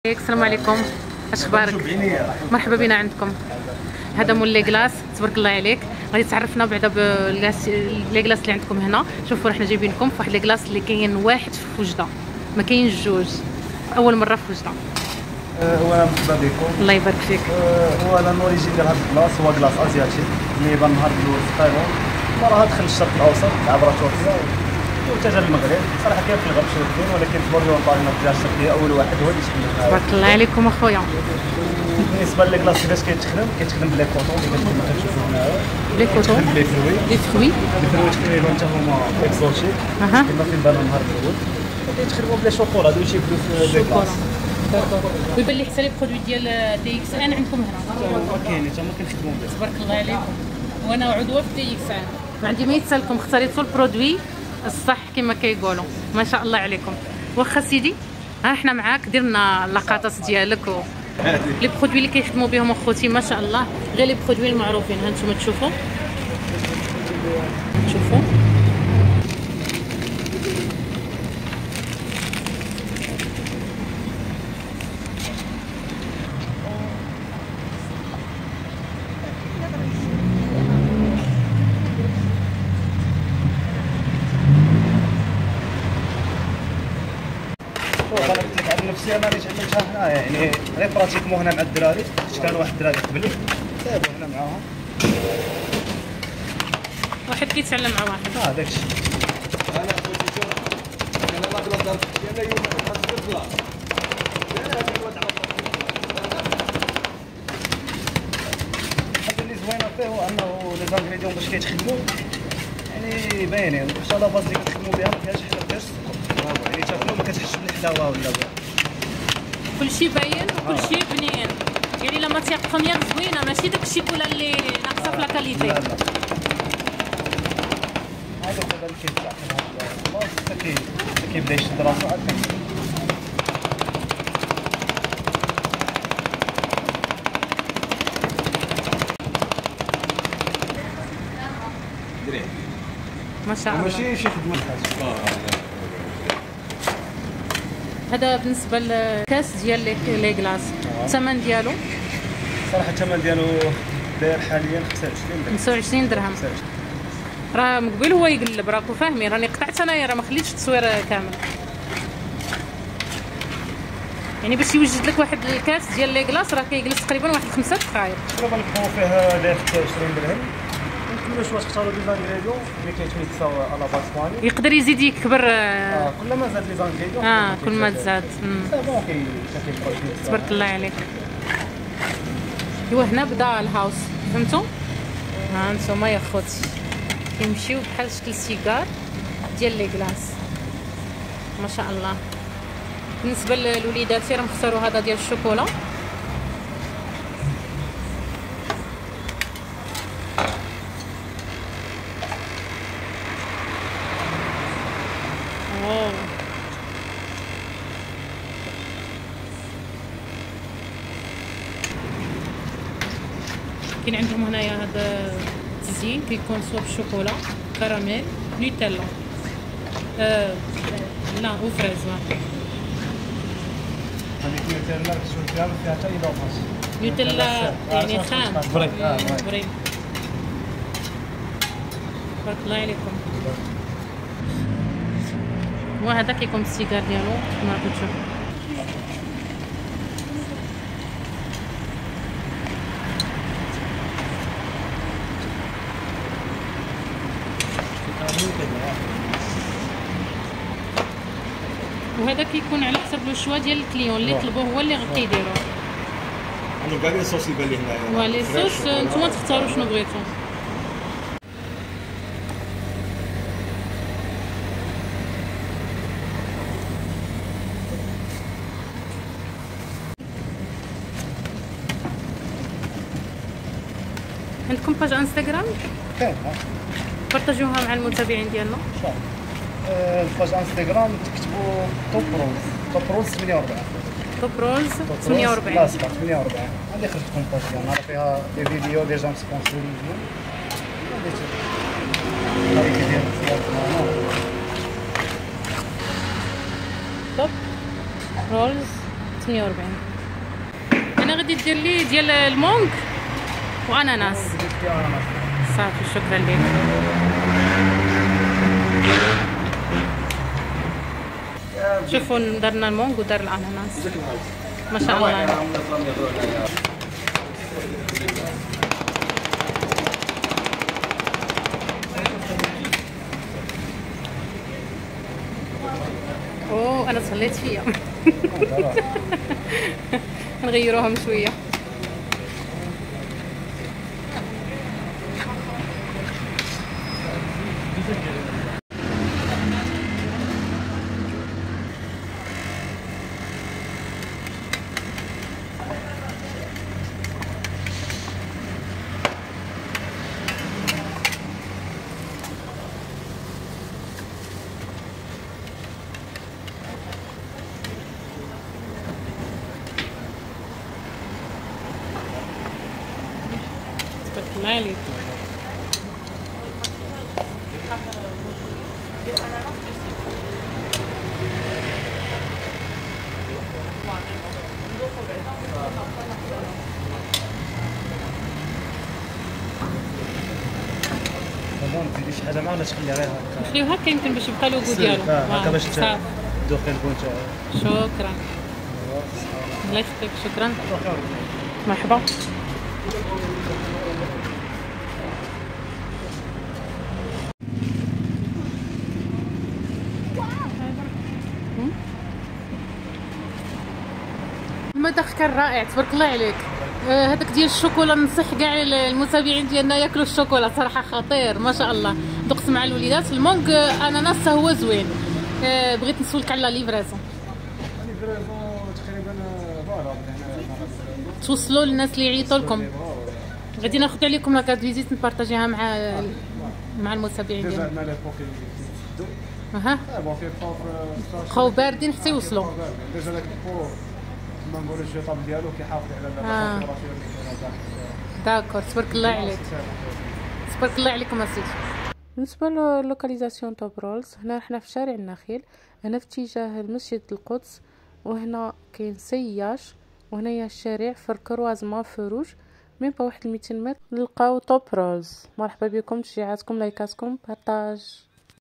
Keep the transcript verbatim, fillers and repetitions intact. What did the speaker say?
السلام عليكم، اش اخبارك؟ مرحبا بنا عندكم. هذا مول لي كلاص، تبارك الله عليك. غادي تعرفنا بعدا بلاص لي كلاص اللي عندكم هنا. شوفوا حنا جايبين لكم فواحد لي كلاص اللي كاين واحد في وجده، ما كاينش جوج، اول مره في وجده. هو مرحبا بكم. الله يبارك فيك. هو انا الاوريجين ديال هذا الكلاص هو كلاص ازياتي اللي بان نهار الاول في تايوان، ما راه دخل الشرق الاوسط عبر تركيا واتجه للمغرب. صراحه كاين في الغرب شويه، ولكن في برج طارنا في الشرقيه اول واحد هو اللي شفنا. تبارك الله عليكم اخويا. بالنسبه للكلاص كيفاش كيتخدم كيتخدم بلي كوطون اللي كما كتشوفوا هنايا، لي كوطون، لي فروي لي فروي لي فروي تقريبا حتى هما اكزوتيك كما فين بان نهار الاول. كيتخدموا بلي شوكولا دو تيبدو في لي كلاص. ويبان لي حتى لي برودوي ديال دي اكس ان عندكم هنا. كاين حتى هما كنخدموا به. تبارك الله عليكم. وانا عضوه في دي اكس ان، ما عندي ما يتسالكم، اختاريتوا البرودوي الصح كما كيقولوا. ما شاء الله عليكم. واخا سيدي، ها حنا معاك، دير لنا اللقطات ديالك و لي برودوي اللي كيخدموا بهم اخوتي. ما شاء الله، غير لي برودوي المعروفين. ها نتوما تشوفوا تشوفوا انا قلت لك عن نفسي، انا اللي تعلمتها هنا، يعني غير براتيكمون هنا مع الدراري. كان واحد الدراري قبلي دابا هنا معاهم، واحد كيتعلم مع واحد. اه داكشي. انا خوتي شوف انا ما بلا ضرب انا يوم خاصك تطلع الحاجه اللي زوينه فيه هو انه لي زانغريديون باش كيتخدموا يعني باينين، واش لا باز اللي كتخدموا بها ما فيهاش حتى ما فيهاش السكر، يعني تاكلوا ما كتحسش بالحلاوه ولا كلشي باين وكلشي بنين، يعني لا ماتيغ بروميير زوينه، ماشي داك الشيكولا اللي ناقصه في لا كاليتي. لا لا هذا دابا اللي كيطلع في هذا البلاص حتى كيبدا يشد راسو عاد كيتخدم. ما شاء الله. ماشي شي خدمه خاصه. هذا بالنسبه للكاس ديال لي كلاص، الثمن ديالو صراحه الثمن ديالو داير حاليا خمسة وعشرين درهم. خمسة وعشرين درهم. راه من قبل هو يقلب، راكم فاهمين، راني قطعت انايا، راه ما خليتش التصوير كامل. يعني باش يوجد لك واحد الكاس ديال لي كلاص راه كيجلس تقريبا واحد خمسة دقائق. تقريبا الكون فيه داير خمسة وعشرين درهم. نكملوا واش اختاروا دي زانغريديون اللي كيتميكساو على باس باني. يقدر يزيد يكبر. اه كل ما زاد لي زانغريديون اه كل ما تزاد. سي بون كي كيبقاو تبارك الله عليك. ايوا هنا بدا الهاوس، فهمتوا؟ ها انتما يا خوتي كيمشيو بحال شكل سيجار ديال لي كلاص. ما شاء الله. بالنسبه للوليدات راهم اختاروا هذا ديال الشوكولا. واو كاين عندهم هنايا هذا التزيين كيكون سوا بالشوكولا، كراميل، نوتيلا، آه لا وفريز. هذيك نوتيلا كتشوف فيها ما فيها حتى اضافات. نوتيلا يعني خام فري. اه فري. تبارك الله عليكم. وهذا كيكون السيجار ديالو كما راكم تشوفوا. وهذا كيكون على حسب لو شوا ديال الكليون اللي طلبوه هو اللي كيديروه. انا كاع لي صوص اللي بان لي هنايا. وا لي صوص نتوما تختاروا شنو بغيتو. عندكم باج انستغرام؟ كاين بارطاجيوها مع المتابعين ديالنا. ان شاء الله. الباج انستغرام تكتبوا توب رولز، توب رولز ثمانية وأربعين. توب رولز ثمانية وأربعين. لا صح ثمانية وأربعين. هذه خرجتكم باج ديالنا راه فيها دي فيديو ديجا مسبونسوريزين. هذه كدير توب رولز ثمانية وأربعين. انا غادي دير لي ديال المونغ واناناس صافي. شكرا لك. شوفوا درنا المونغ ودار الاناناس ما شاء الله. اوه انا صليت فيها. نغيروهم شويه. الله عليك. تزيدي شي حاجه معنا تخليها غير هكا. نخليو هكا يمكن باش يبقى لوغو ديالو هكا باش تذوقي البون تاعو. شكرا الله يخليك. شكرا مرحبا. المذاق كان رائع تبارك الله عليك. هذاك ديال الشوكولا ننصح كاع المتابعين ديالنا ياكلوا الشوكولا صراحه خطير ما شاء الله. ذقت مع الوليدات. المونغ اناناس هو زوين. بغيت نسولك على ليفرازون. ليفرازون تقريبا فوالا توصلوا للناس اللي يعيطوا لكم. غادي ناخذ عليكم لا كارت فيزيت نبارطاجيها مع مع المتابعين ديالنا. ديجا مال فوق اها بون في بقاو باردين حتى يوصلوا. ديجا داك البو ما نقولوش الجيطاب ديالو كيحافظ على التمبيراتور داكور. تبارك الله عليك. تبارك الله عليكم اسيدي. بالنسبه للوكاليزاسيون توب رولز هنا حنا في شارع النخيل، هنا في اتجاه المسجد القدس، وهنا كاين سياش، وهنايا الشارع في الكروازمون فروج مين با واحد ميتين متر نلقاو توب رولز. مرحبا بكم، تشجيعاتكم لايكاتكم بارطاج.